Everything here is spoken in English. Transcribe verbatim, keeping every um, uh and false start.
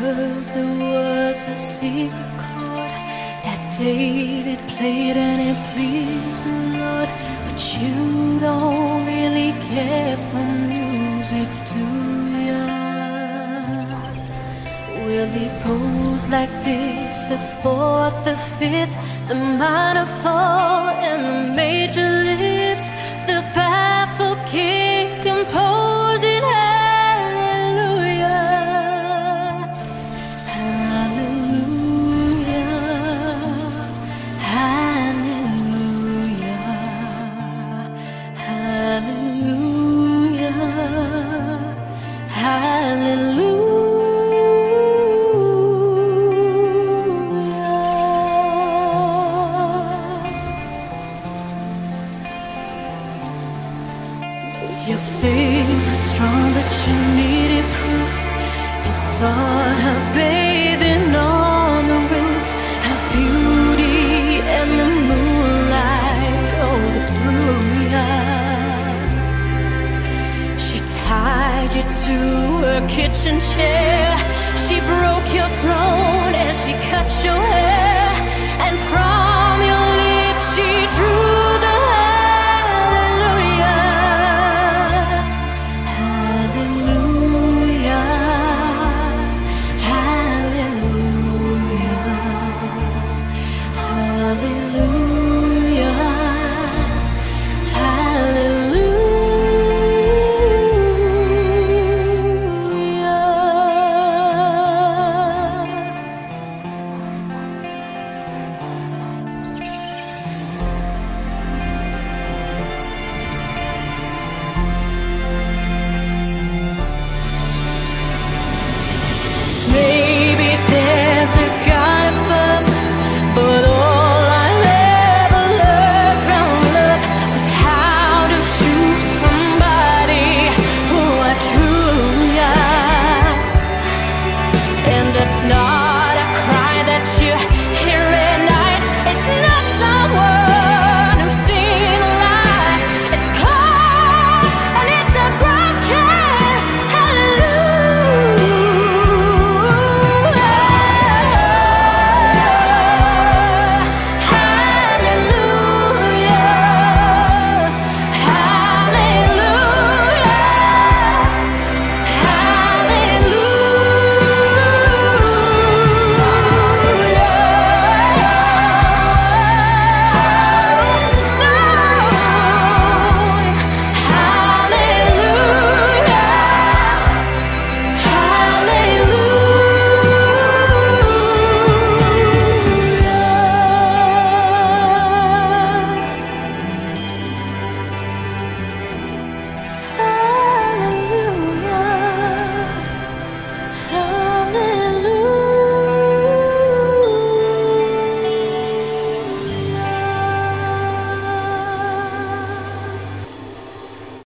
heard there was a secret chord that David played and it pleased the Lord. But you don't really care for music, do ya? Well, it goes like this: the fourth, the fifth, the minor fall, and the major lift. The baffled king composing hallelujah, hallelujah, hallelujah, hallelujah, hallelujah. Your faith was strong, but you needed proof. You saw her bathing on the roof, her beauty and the moonlight overthrew ya. She tied you to her kitchen chair. She broke your throne and she cut your hair, and from